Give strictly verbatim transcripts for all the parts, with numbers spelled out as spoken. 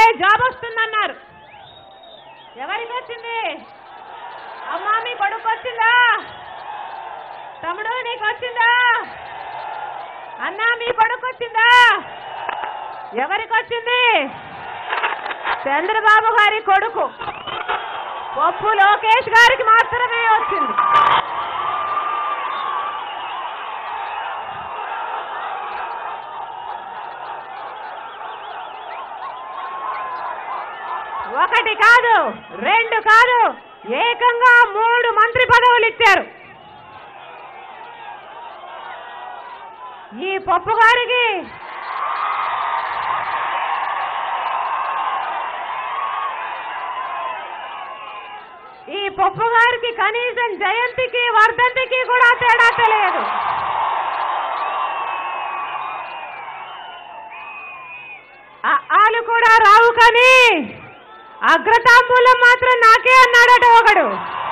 Job వస్తుందన్నారు. ఎవరికి వచ్చింది? అమ్మా మీ కొడుకు వచ్చిందా? తమ్ముడు నీకు వచ్చిందా? అన్నా మీ కొడుకు వచ్చిందా? ఎవరికి వచ్చింది? చంద్రబాబు గారి కొడుకు పప్పు లోకేష్ గారికి మాత్రమే వచ్చింది. ఒకటి కాదు, రెండు కాదు, ఏకంగా మూడు మంత్రి పదవులు ఇచ్చారు. ఈ పప్పు గారికి ఈ పప్పు గారికి కనీసం జయంతికి వర్ధంతికి కూడా తేడా తెలియదు. ఆలు కూడా రావు కానీ అగ్రతాంబూలం మాత్రం నాకే అన్నాడట ఒకడు.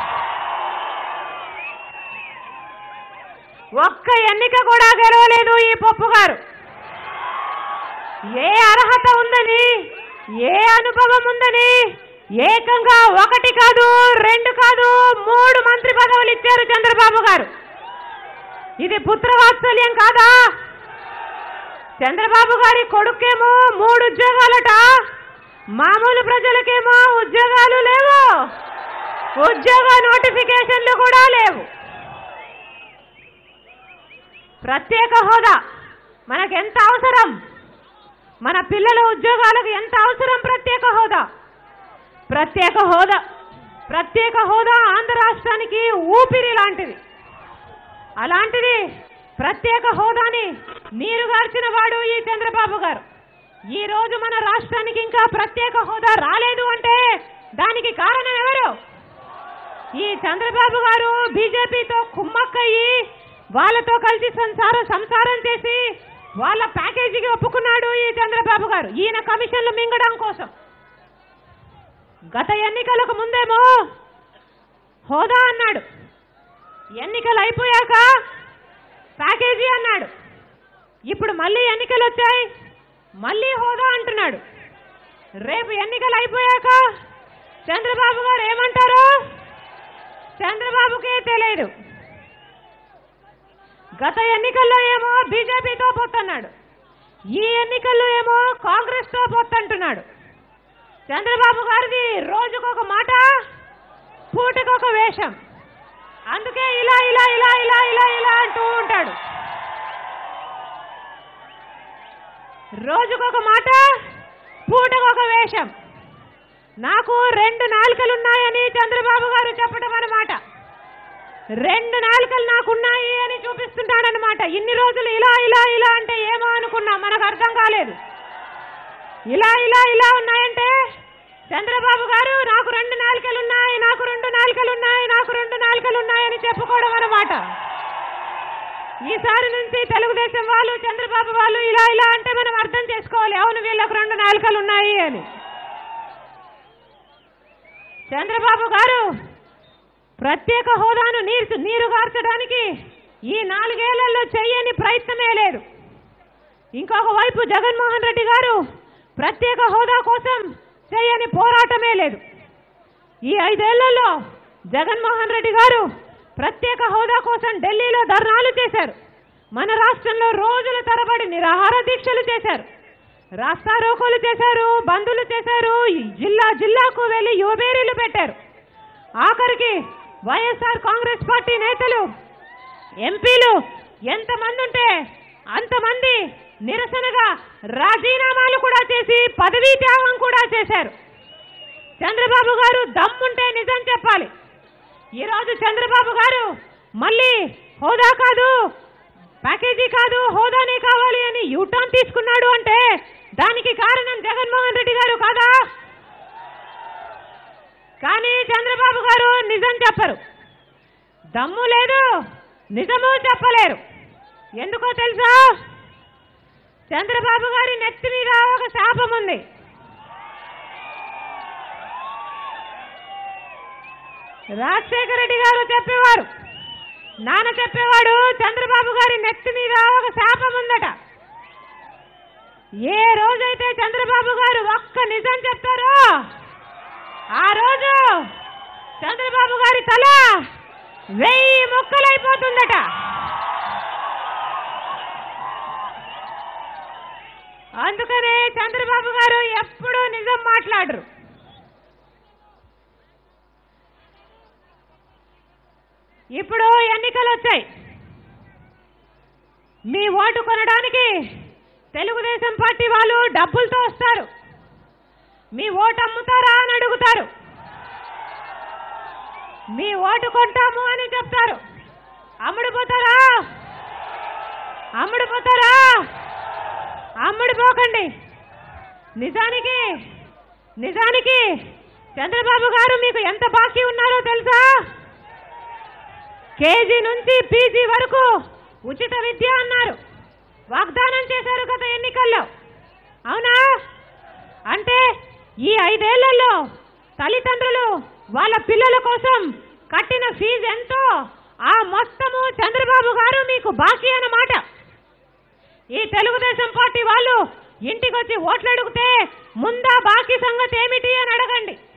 ఒక్క ఎన్నిక కూడా గెలవలేదు ఈ పప్పు గారు. ఏ అర్హత ఉందని, ఏ అనుభవం ఉందని ఏకంగా ఒకటి కాదు, రెండు కాదు, మూడు మంత్రి పదవులు ఇచ్చారు చంద్రబాబు గారు. ఇది పుత్రవాత్సల్యం కాదా? చంద్రబాబు గారి కొడుకేమో మూడు ఉద్యోగాలట, మామూలు ప్రజలకేమో ఉద్యోగాలు లేవు, ఉద్యోగ నోటిఫికేషన్లు కూడా లేవు. ప్రత్యేక హోదా మనకెంత అవసరం? మన పిల్లల ఉద్యోగాలకు ఎంత అవసరం ప్రత్యేక హోదా? ప్రత్యేక హోదా ప్రత్యేక హోదా ఆంధ్ర రాష్ట్రానికి ఊపిరి లాంటిది. అలాంటిది ప్రత్యేక హోదాని నీరుగార్చిన వాడు ఈ చంద్రబాబు గారు. ఈ రోజు మన రాష్ట్రానికి ఇంకా ప్రత్యేక హోదా రాలేదు అంటే దానికి కారణం ఎవరు? ఈ చంద్రబాబు గారు బీజేపీతో కుమ్మక్కయ్యి వాళ్ళతో కలిసి సంసార సంసారం చేసి వాళ్ళ ప్యాకేజీకి ఒప్పుకున్నాడు ఈ చంద్రబాబు గారు, ఈయన కమిషన్లు మింగడం కోసం. గత ఎన్నికలకు ముందేమో హోదా అన్నాడు, ఎన్నికలు అయిపోయాక ప్యాకేజీ అన్నాడు. ఇప్పుడు మళ్ళీ ఎన్నికలు వచ్చాయి, మళ్ళీ హోదా అంటున్నాడు. రేపు ఎన్నికలు అయిపోయాక చంద్రబాబు గారు ఏమంటారో చంద్రబాబుకే తెలియదు. గత ఎన్నికల్లో ఏమో బీజేపీతో పొత్తన్నాడు, ఈ ఎన్నికల్లో ఏమో కాంగ్రెస్ తో పొత్తంటున్నాడు. చంద్రబాబు గారిది రోజుకొక మాట, పూటకొక వేషం. అందుకే ఇలా ఇలా ఇలా ఇలా ఇలా ఇలా అంటూ ఉంటాడు. రోజుకొక మాట, పూటకొక వేషం. నాకు రెండు నాలుకలున్నాయని చంద్రబాబు గారు చెప్పడం అన్నమాట. రెండు నాలుకలు నాకున్నాయి అని చూపిస్తుంటాడనమాట. ఇన్ని రోజులు ఇలా ఇలా ఇలా అంటే ఏమో అనుకున్నా, మనకు అర్థం కాలేదు. ఇలా ఇలా ఇలా ఉన్నాయంటే చంద్రబాబు గారు నాకు రెండు నాలుకలున్నాయి, నాకు రెండు నాలుకలున్నాయి, నాకు రెండు నాలుకలున్నాయని చెప్పుకోవడం అన్నమాట. ఈసారి నుంచి తెలుగుదేశం వాళ్ళు చంద్రబాబు వాళ్ళు ఇలా ఇలా అంటే మనం అర్థం చేసుకోవాలి, అవును వీళ్ళకు రెండు నాలుకలు ఉన్నాయి అని. చంద్రబాబు గారు ప్రత్యేక హోదాను నీరు నీరుగార్చడానికి ఈ నాలుగేళ్లలో చేయని ప్రయత్నమే లేదు. ఇంకొక వైపు జగన్మోహన్ రెడ్డి గారు ప్రత్యేక హోదా కోసం చేయని పోరాటమే లేదు. ఈ ఐదేళ్లలో జగన్మోహన్ రెడ్డి గారు ప్రత్యేక హోదా కోసం ఢిల్లీలో ధర్నాలు చేశారు, మన రాష్ట్రంలో రోజుల తరబడి నిరాహార దీక్షలు చేశారు, రాస్తారోకోలు చేశారు, బంధులు చేశారు, జిల్లా జిల్లాకు వెళ్లి యువబేరీలు పెట్టారు. ఆఖరికి వైఎస్ఆర్ కాంగ్రెస్ పార్టీ నేతలు, ఎంపీలు ఎంతమంది ఉంటే అంతమంది నిరసనగా రాజీనామాలు కూడా చేసి పదవీ త్యాగం కూడా చేశారు. చంద్రబాబు గారు దమ్ముంటే నిజం చెప్పాలి. ఈరోజు చంద్రబాబు గారు మళ్ళీ హోదా కాదు, ప్యాకేజీ కాదు, హోదానే కావాలి అని యూటర్న్ తీసుకున్నాడు అంటే దానికి కారణం జగన్మోహన్ రెడ్డి గారు కాదా? కానీ చంద్రబాబు గారు నిజం చెప్పరు, దమ్ము లేదు, నిజము చెప్పలేరు. ఎందుకో తెలుసా? చంద్రబాబు గారి నెత్తి మీద ఒక శాపం ఉంది. రాజశేఖర రెడ్డి గారు చెప్పేవారు, నాన్న చెప్పేవాడు, చంద్రబాబు గారి నెత్తి మీద ఒక శాపం ఉందట. ఏ రోజైతే చంద్రబాబు గారు ఒక్క నిజం చెప్తారో ఆ రోజు చంద్రబాబు గారి తల వెయ్యి ముక్కలైపోతుందట. అందుకనే చంద్రబాబు గారు ఎప్పుడూ నిజం మాట్లాడరు. ఇప్పుడు ఎన్నికలు వచ్చాయి. మీ ఓటు కొనడానికి తెలుగుదేశం పార్టీ వాళ్ళు డబ్బులతో వస్తారు. మీ ఓటు అమ్ముతారా అని అడుగుతారు. మీ ఓటు కొంటాము అని చెప్తారు. అమ్ముడుపోతారా? అమ్ముడుపోతారా? అమ్ముడుపోకండి. నిజానికి నిజానికి చంద్రబాబు గారు మీకు ఎంత బాకీ ఉన్నారో తెలుసా? కేజీ నుంచి పీజీ వరకు ఉచిత విద్య అన్నారు, వాగ్దానం చేశారు గత ఎన్నికల్లో. అవునా? అంటే ఈ ఐదేళ్లలో తల్లిదండ్రులు వాళ్ళ పిల్లల కోసం కట్టిన ఫీజు ఎంతో ఆ మొత్తము చంద్రబాబు గారు మీకు బాకీ అన్నమాట. ఈ తెలుగుదేశం పార్టీ వాళ్ళు ఇంటికి వచ్చి ఓట్లు అడిగితే ముందా బాకీ సంగతి ఏమిటి అని అడగండి.